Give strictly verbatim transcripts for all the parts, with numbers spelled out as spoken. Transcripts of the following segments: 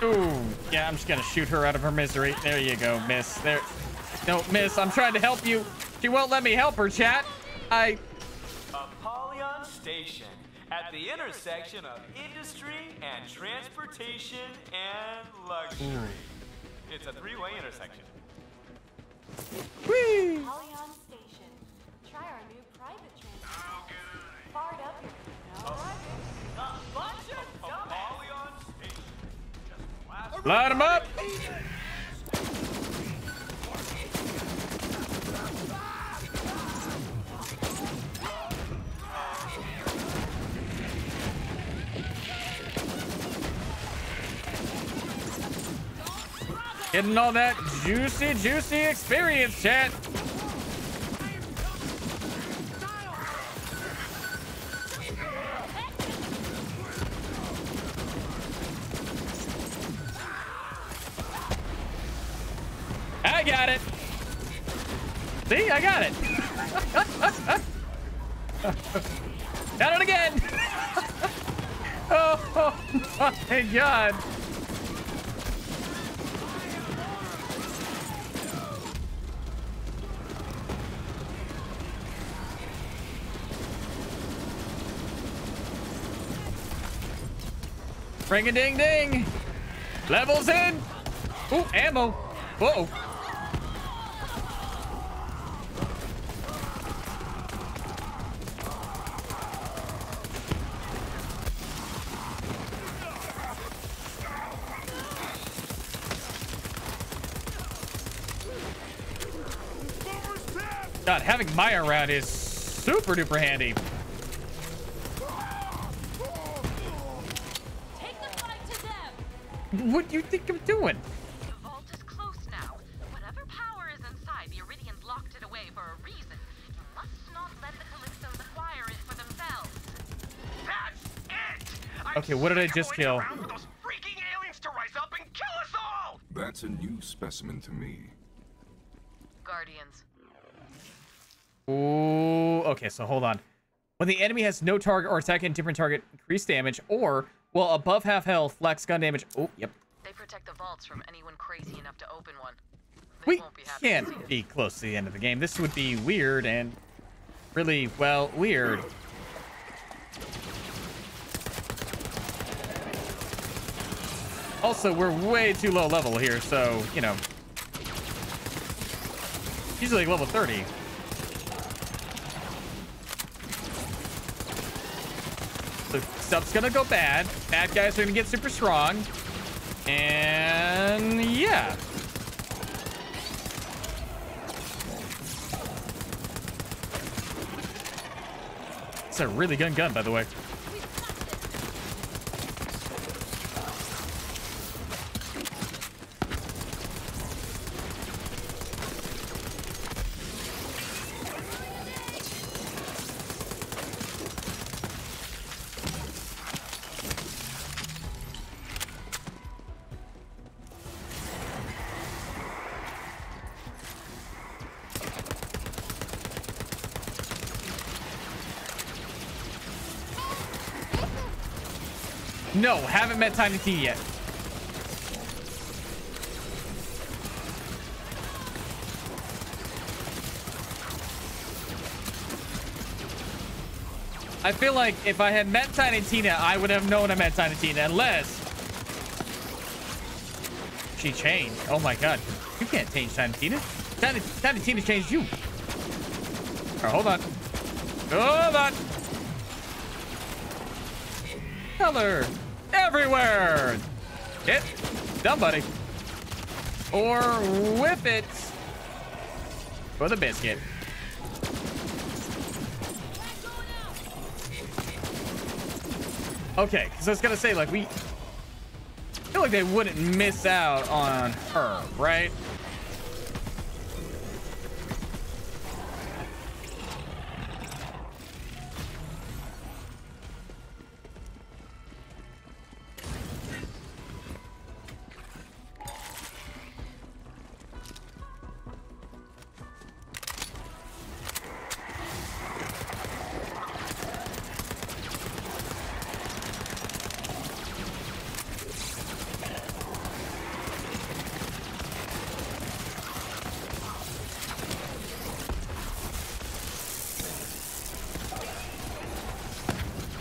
Ooh, yeah, I'm just gonna shoot her out of her misery. There you go, miss. There. No, miss, I'm trying to help you. She won't let me help her, chat. I... Apollyon Station, at the intersection of industry and transportation and luxury. Mm. It's a three-way intersection. Whee! Apollyon Station. Try our new private transit. Fired up here. No rocket. Apollyon Station. Just Light him up! Getting all that juicy, juicy experience, chat. I got it. See, I got it. Got it again. Oh, oh my God. Ring a ding ding. Levels in. Ooh, ammo. Whoa. God, having Maya around is super duper handy. Take the fight to them. What do you think I'm doing? The vault is close now. Whatever power is inside, the Iridians locked it away for a reason. You must not let the Calixtos acquire it for themselves. That's it! I'm Okay, what did I sick of just waiting kill? around for those freaking aliens to rise up and kill us all! That's a new specimen to me. Guardians. Ooh, okay, so hold on. When the enemy has no target or attack a different target, increase damage, or, well, above half health, flex gun damage. Oh, yep. They protect the vaults from anyone crazy enough to open one. They We won't be happy to see can't it. be close to the end of the game. This would be weird and really, well, weird. Also, we're way too low level here, so, you know. Usually like level thirty. So stuff's gonna go bad. Bad guys are gonna get super strong. And yeah. It's a really good gun, by the way. No, haven't met Tiny T yet. I feel like if I had met Tiny Tina, I would have known I met Tiny Tina, unless she changed. Oh my God, you can't change Tiny Tina. Tiny, Tiny Tina changed you. All right, hold on. Hold on. Color everywhere. Hit. Done, buddy. Or whip it for the biscuit. Okay, because I was gonna say, like, we feel like they wouldn't miss out on her, right?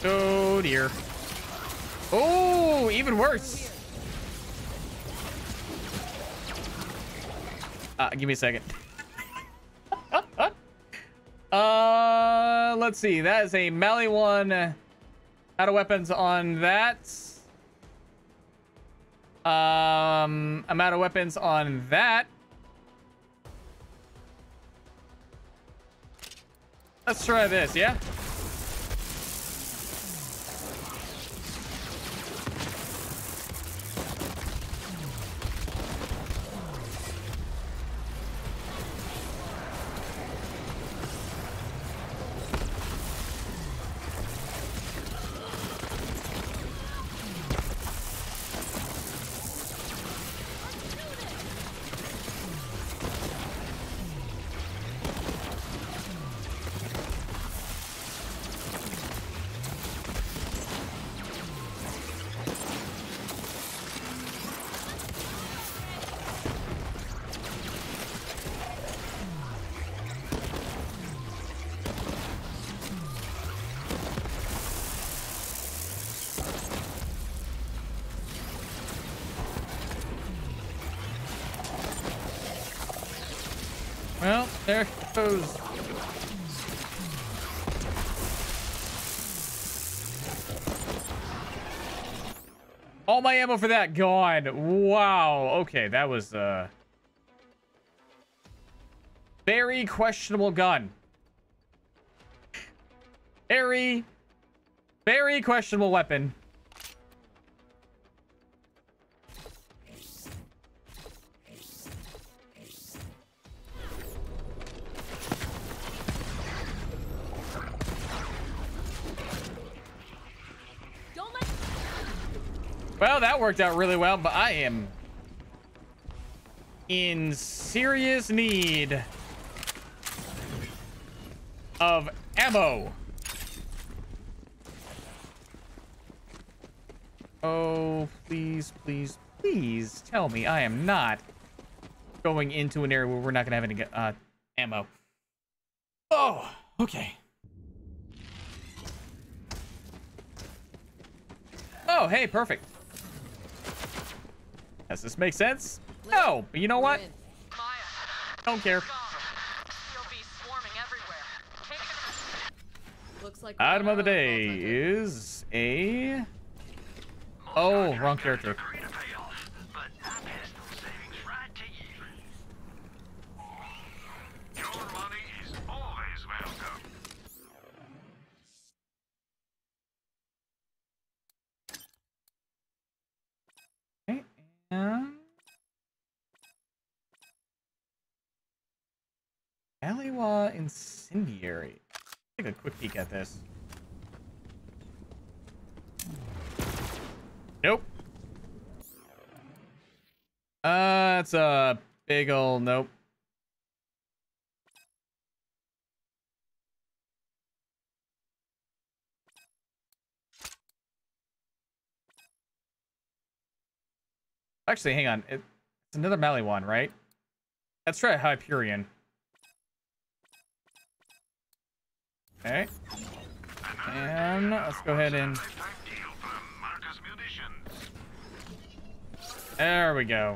Oh dear. Oh, even worse. Uh, give me a second. uh, let's see. That is a melee one. Out of weapons on that. Um, I'm out of weapons on that. Let's try this, yeah? Well, there goes. All my ammo for that gone. Wow. Okay, that was uh very questionable gun. Very, very questionable weapon. Well, that worked out really well, but I am in serious need of ammo. Oh, please, please, please tell me I am not going into an area where we're not going to have any uh, ammo. Oh, okay. Oh, hey, perfect. Does this make sense? No, but you know what? Don't care. Item of the day is a... Oh, wrong character. Okay, and... Aliwa Incendiary. Take a quick peek at this. Nope. Uh, it's a big ol' nope. Actually, hang on. It, it's another melee one, right? Let's try Hyperion. Okay. And let's go ahead and... There we go.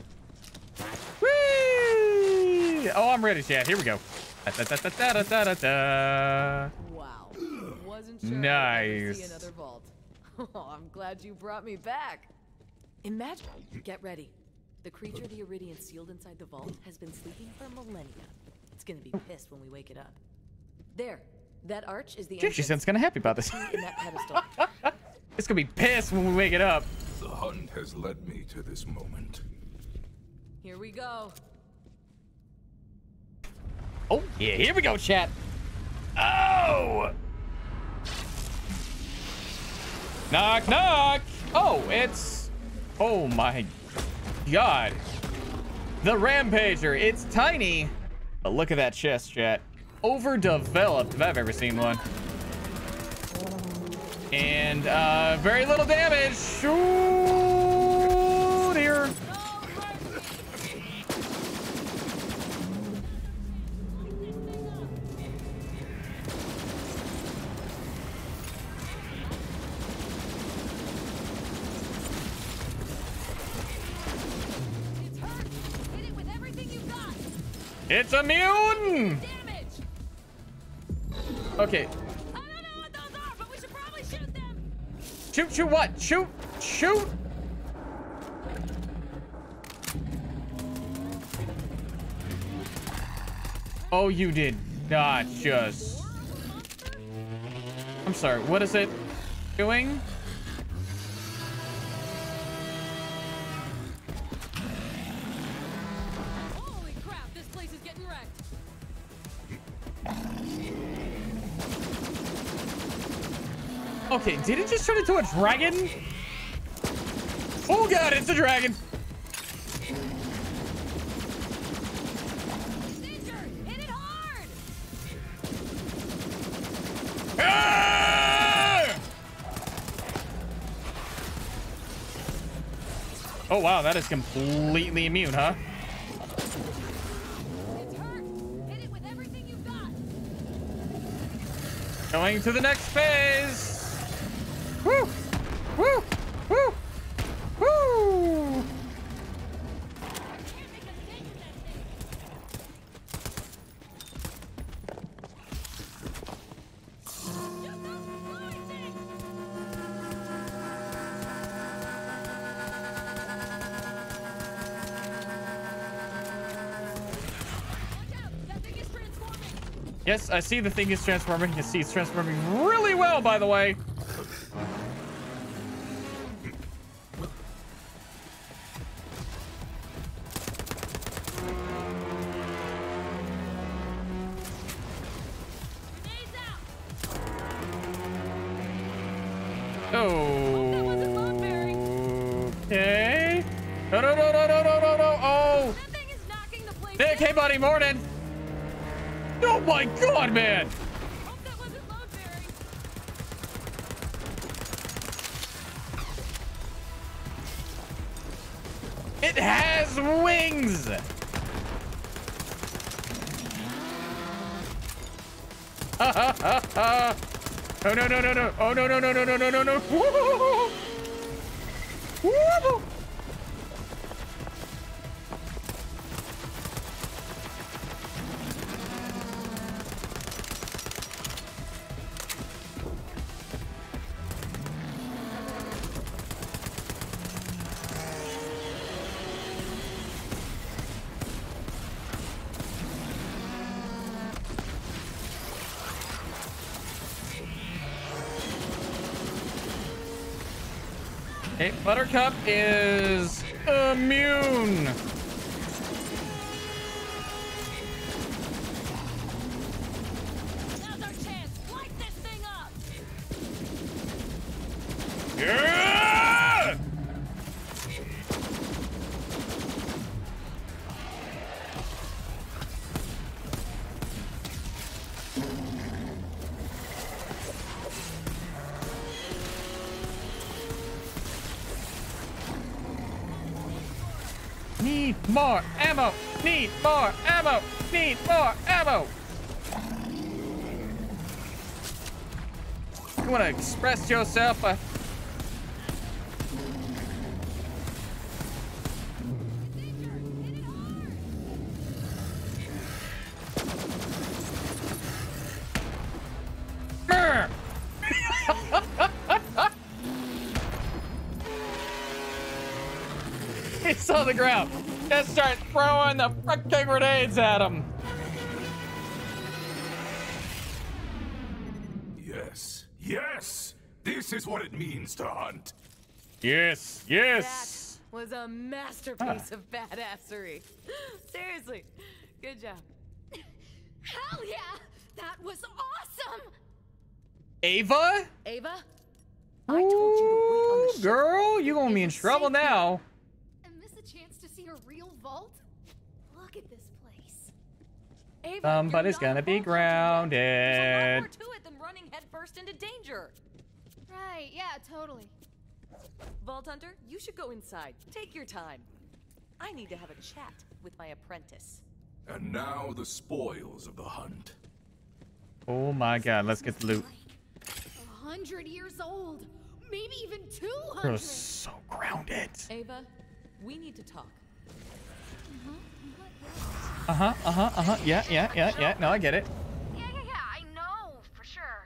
Whee! Oh, I'm ready, chat. Here we go. Da, da, da, da, da, da, da. Wow. Wasn't sure Nice. I'd see another vault. Oh, I'm glad you brought me back. Imagine. Get ready. The creature the Iridian sealed inside the vault has been sleeping for millennia. It's gonna be pissed when we wake it up. There. That arch is the She entrance. sounds kind of happy about this. In that pedestal. It's gonna be pissed when we wake it up. The hunt has led me to this moment. Here we go. Oh, yeah, here we go, chat. Oh! Knock, knock. Oh, it's... Oh, my God. The Rampager. It's tiny. But look at that chest, chat. Overdeveloped, if I've ever seen one. And, uh, very little damage. Ooh, dear. It's immune! Damage! Okay. I don't know what those are, but we should probably shoot them! Shoot, shoot what? Shoot, shoot! Oh, you did not just... I'm sorry, what is it doing? Holy crap, this place is getting wrecked! Okay, did it just turn into a dragon? Oh god, it's a dragon! Danger! Hit it hard! Ah! Oh wow, that is completely immune, huh? It's hurt! Hit it with everything you've got! Going to the next phase! Woo! Woo! Woo! Woo! Can't make a dent in that thing! Use those flying things! Watch out! That thing is transforming! Yes, I see the thing is transforming. You can see it's transforming really well, by the way. Grenades out! Oh. That wasn't long-bearing. Okay. No, no, no, no, no, no, no, no. Oh. That thing is knocking the place Nick, hey, down. buddy, morning. Oh my god, man. Hope that wasn't load-bearing. It has wings. Ha ha ha ha. Oh no no no no. Oh no no no no no no no no. Woo! Woo! Okay, Buttercup is immune. Now's our chance. Light this thing up. Yeah! Need more ammo. Need more ammo. Need more ammo. You want to express yourself? Uh... Brr. He's on the ground. Just start throwing the frickin' grenades at him. Yes, yes! This is what it means to hunt. Yes, yes. That was a masterpiece of badassery. Seriously, good job. Hell yeah! That was awesome! Ava? Ava, I told you to wait on the ship. Girl, you gonna be in It's trouble safe here. now. And miss a chance to see a real vault? Look at this place. Ava, Somebody's you're not gonna a be vault hunter yet. There's a lot grounded. more to it than running headfirst into danger. Right, yeah, totally. Vault Hunter, you should go inside. Take your time. I need to have a chat with my apprentice. And now the spoils of the hunt. Oh my god, let's get the loot. A hundred years old. Maybe even two You're hundred. so grounded. Ava, we need to talk. Uh-huh, uh-huh, uh-huh. Yeah, yeah, yeah, yeah. No, I get it. Yeah, yeah, yeah. I know for sure.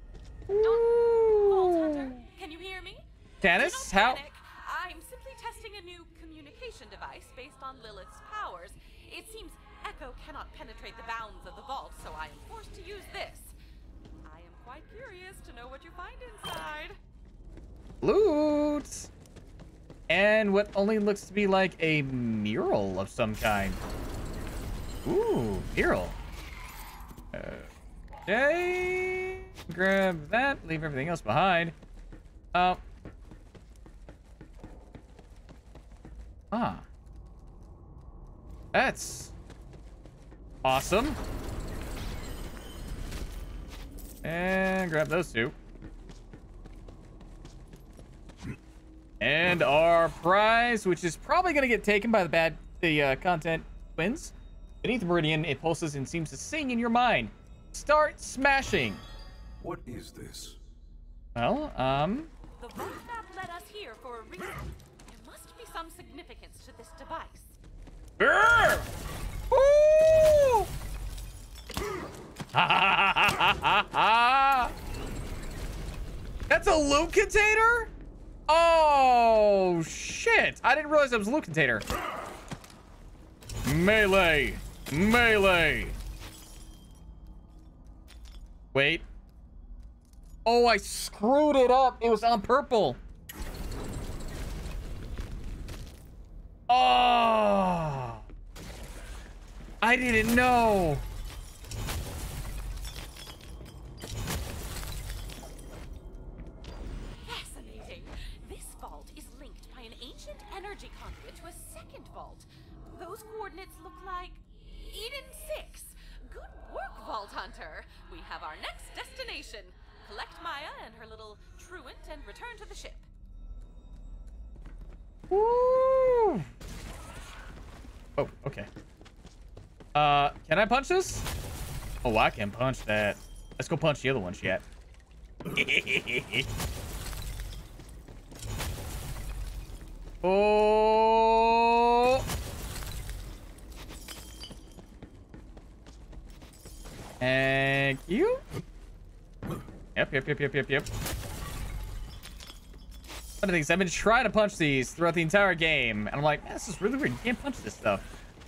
Vault Hunter, can you hear me? Candace, Do not how? panic. I'm simply testing a new communication device based on Lilith's powers. It seems Echo cannot penetrate the bounds of the vault, so I am forced to use this. I am quite curious to know what you find inside. Loot. And what only looks to be like a mural of some kind. Ooh, mural. Okay. Grab that. Leave everything else behind. Uh. Ah. That's awesome. And grab those two. And our prize, which is probably going to get taken by the bad, the uh, content twins. Beneath the meridian, it pulses and seems to sing in your mind. Start smashing. What is this? Well, um... The vault map led us here for a reason. There must be some significance to this device. Grr! Woo! Ha ha ha ha ha ha! That's a loot container? Oh, shit. I didn't realize that was a loot container. Melee. Melee. Wait. Oh, I screwed it up. It was on purple. Oh. I didn't know. Fascinating. This vault is linked by an ancient energy conduit to a second vault. Those coordinates look like Eden six. Good work, Vault Hunter. We have our next destination. Collect Maya and her little truant and return to the ship. Woo. Oh, okay. Uh, can I punch this? Oh, I can punch that. Let's go punch the other one, chat. Oh. Thank you. Yep, yep, yep, yep, yep, yep. One of the things, I've been trying to punch these throughout the entire game, and I'm like, man, this is really weird. You can't punch this stuff.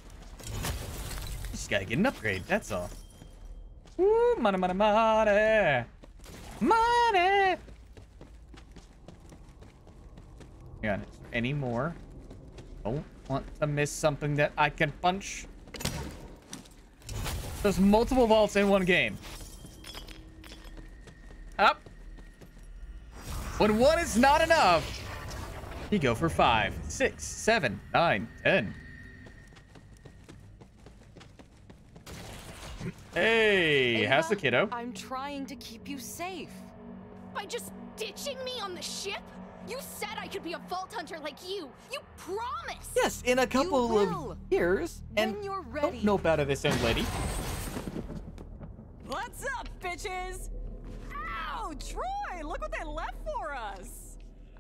Just gotta get an upgrade, that's all. Woo, money, money, money. Money! Hang on, is there any more? Don't want to miss something that I can punch. There's multiple vaults in one game. Up. When one is not enough, you go for five, six, seven, nine, ten. Hey, Ava, how's the kiddo? I'm trying to keep you safe. By just ditching me on the ship? You said I could be a vault hunter like you. You promised. Yes, in a couple will. of years. When And you're ready. don't know about this young lady. What's up, bitches? Ow, Troy, look what they left for us.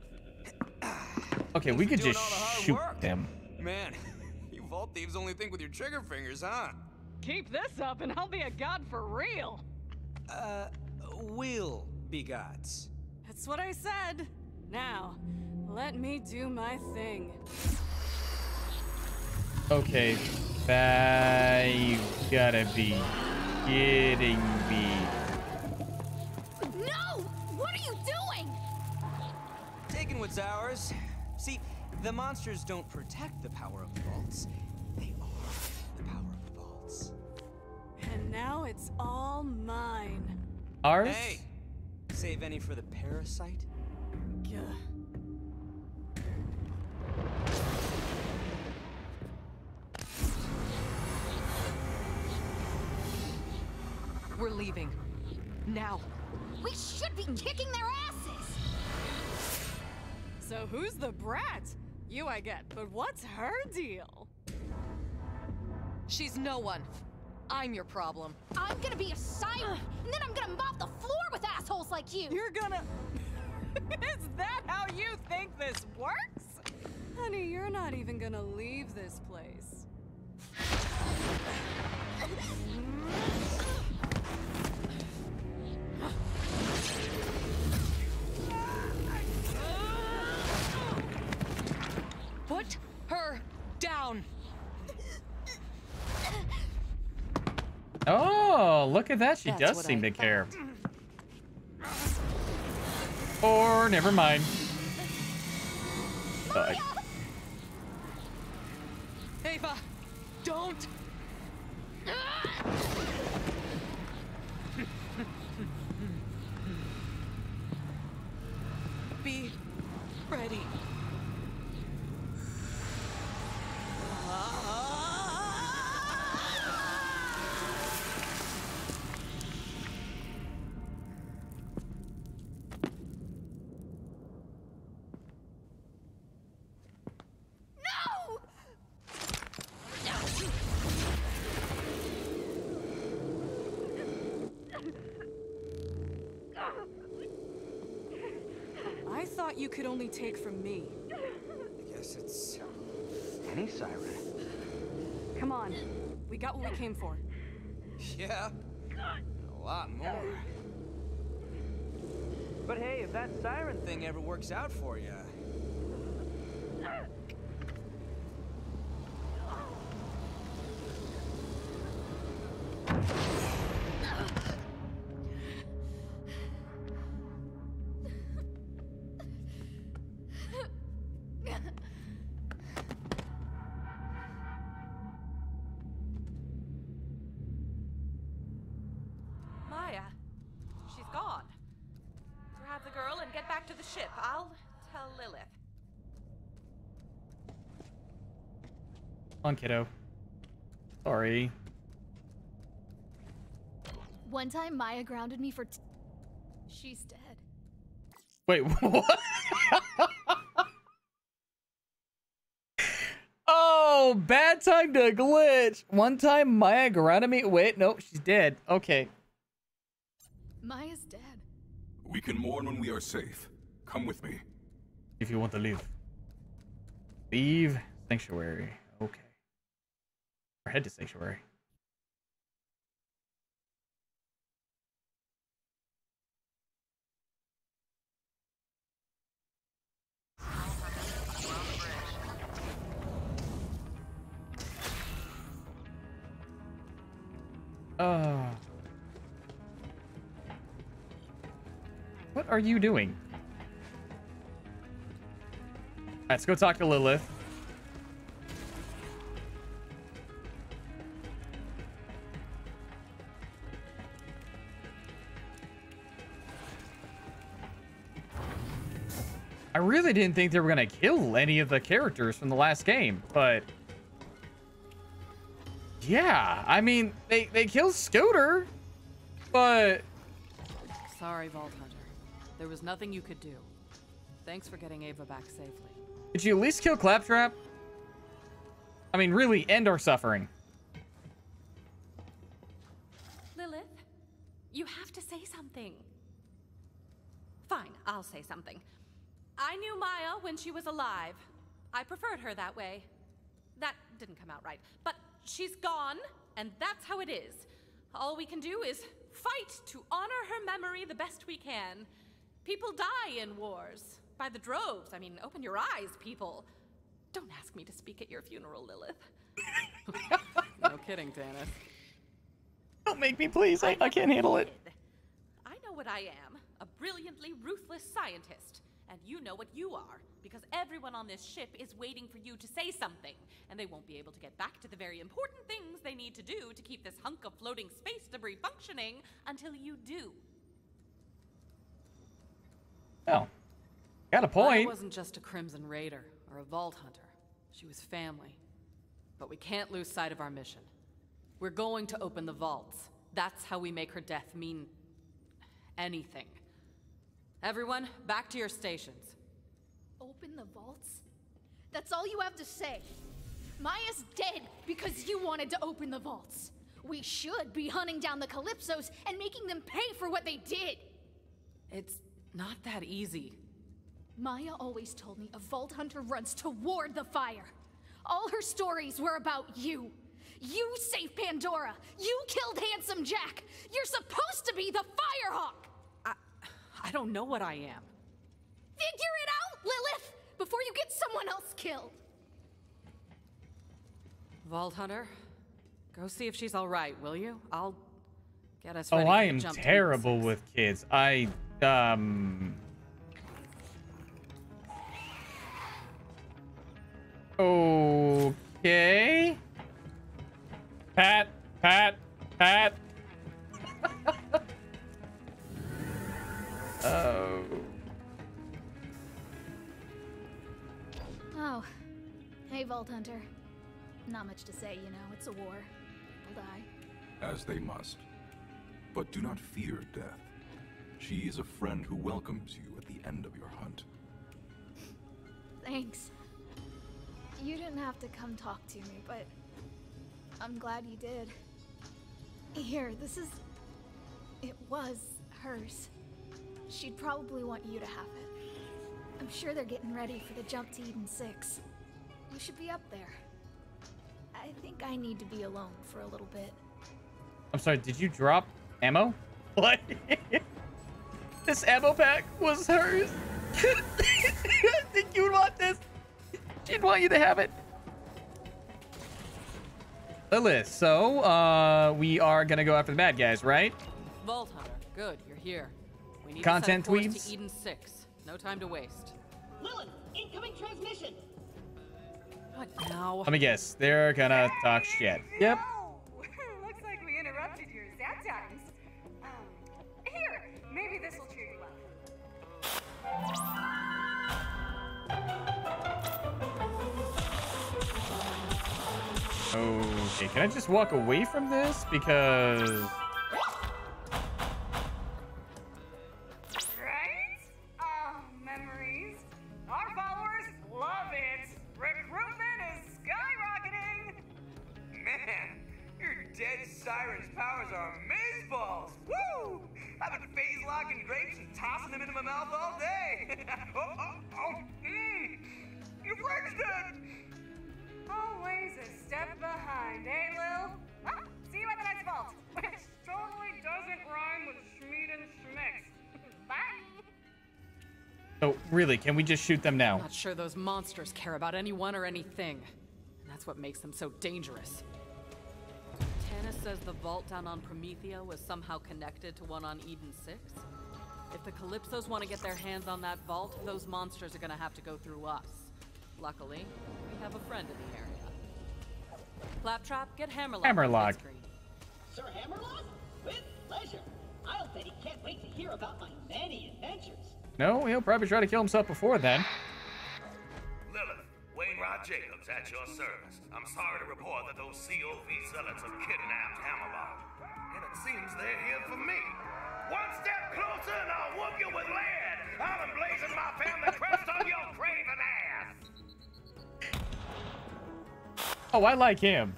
Okay, we could doing just all the hard shoot work. them. Man, you vault thieves only think with your trigger fingers, huh? Keep this up and I'll be a god for real. Uh, will be gods. That's what I said. Now, let me do my thing. Okay, that you gotta be kidding me. No! What are you doing? Taking what's ours. See, the monsters don't protect the power of the vaults. They are the power of the vaults. And now it's all mine. Ours? Hey, save any for the parasite? Gah. We're leaving. Now. We should be kicking their asses. So who's the brat? You I get, but what's her deal? She's no one. I'm your problem. I'm gonna be a siren, and then I'm gonna mop the floor with assholes like you. You're gonna... Is that how you think this works? Honey, you're not even gonna leave this place. Put her down. Oh, look at that. She That's does what seem I to care. Or never mind. Uh, Ava, don't. Be ready. I thought you could only take from me. I guess it's any siren. Come on. We got what we came for. Yeah, a lot more. But hey, if that siren thing ever works out for you. Maya, she's gone. Grab the girl and get back to the ship. I'll tell Lilith. on, kiddo. Sorry. One time Maya grounded me for t she's dead. Wait, what? Oh, bad time to glitch. One time Maya grounded me. Wait, nope, she's dead. Okay. Maya's dead. We can mourn when we are safe. Come with me. If you want to leave. Leave Sanctuary. Okay. Or head to Sanctuary. Uh, what are you doing? Let's go talk to Lilith. I really didn't think they were gonna kill any of the characters from the last game, but yeah, I mean, they, they killed Scooter, but... Sorry, Vault Hunter. There was nothing you could do. Thanks for getting Ava back safely. Could you at least kill Claptrap? I mean, really end our suffering. Lilith, you have to say something. Fine, I'll say something. I knew Maya when she was alive. I preferred her that way. That didn't come out right, but she's gone, and that's how it is. All we can do is fight to honor her memory the best we can. People die in wars. By the droves. I mean, open your eyes, people. Don't ask me to speak at your funeral, Lilith. No kidding, Tannis. Don't make me, please. I, I can't handle it. I know what I am. A brilliantly ruthless scientist. And you know what you are. Because everyone on this ship is waiting for you to say something. And they won't be able to get back to the very important things they need to do to keep this hunk of floating space debris functioning until you do. Oh. Got a point. I wasn't just a Crimson Raider or a Vault Hunter. She was family. But we can't lose sight of our mission. We're going to open the vaults. That's how we make her death mean anything. Everyone, back to your stations. Open the vaults? That's all you have to say. Maya's dead because you wanted to open the vaults. We should be hunting down the Calypsos and making them pay for what they did. It's not that easy. Maya always told me a Vault Hunter runs toward the fire. All her stories were about you. You saved Pandora! You killed Handsome Jack! You're supposed to be the Firehawk! I, I don't know what I am. Figure it out, Lilith! Before you get someone else killed! Vault Hunter, go see if she's all right, will you? I'll get us Oh, ready I for am the jump to terrible Eden six. with kids. I, um... Okay. Pat, Pat, Pat. Oh. Oh. Hey, Vault Hunter. Not much to say, you know. It's a war. People die. As they must. But do not fear death. She is a friend who welcomes you at the end of your hunt. Thanks. You didn't have to come talk to me, but I'm glad you did. Here, this is... It was hers. She'd probably want you to have it. I'm sure they're getting ready for the jump to Eden six. You should be up there. I think I need to be alone for a little bit. I'm sorry, did you drop ammo? What? This ammo pack was hers. I think you would want this. She'd want you to have it. Lilith, so uh, we are gonna go after the bad guys, right? Vault Hunter, good, you're here. We need Content to set a course tweets? to Eden six. No time to waste. Lilith, incoming transmission. What now? Let me guess, they're gonna talk shit. Yep. Looks like we interrupted your sad times. Um, here, maybe this will cheer you up. Okay, can I just walk away from this? Because... Right? Oh, memories. Our followers love it. Recruitment is skyrocketing. Man, your dead siren's powers are amazeballs. Woo! I've been phase locking grapes and tossing them into my mouth all day. oh, oh, oh, mmm. Your friend's dead. Always a step behind, eh, Lil? Ah, see you at the next vault, which totally doesn't rhyme with Schmeed and Schmix. Bye. So, really, can we just shoot them now? Not sure those monsters care about anyone or anything. And that's what makes them so dangerous. Tannis says the vault down on Promethea was somehow connected to one on Eden six. If the Calypsos want to get their hands on that vault, those monsters are gonna have to go through us. Luckily, we have a friend in the area. Claptrap, get Hammerlock. Hammerlock. Sir Hammerlock? With pleasure. I'll bet he can't wait to hear about my many adventures. No, he'll probably try to kill himself before then. Lilith, Wainwright Jacobs at your service. I'm sorry to report that those C O V zealots have kidnapped Hammerlock. And it seems they're here for me. One step closer and I'll whoop you with lead. I'll emblazon my family crest on your craven ass. Oh, I like him.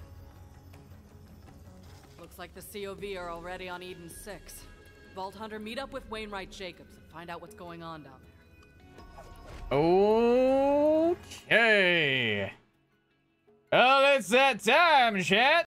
Looks like the C O V are already on Eden six. Vault Hunter, meet up with Wainwright Jacobs and find out what's going on down there. Okay. Well, it's that time, chat.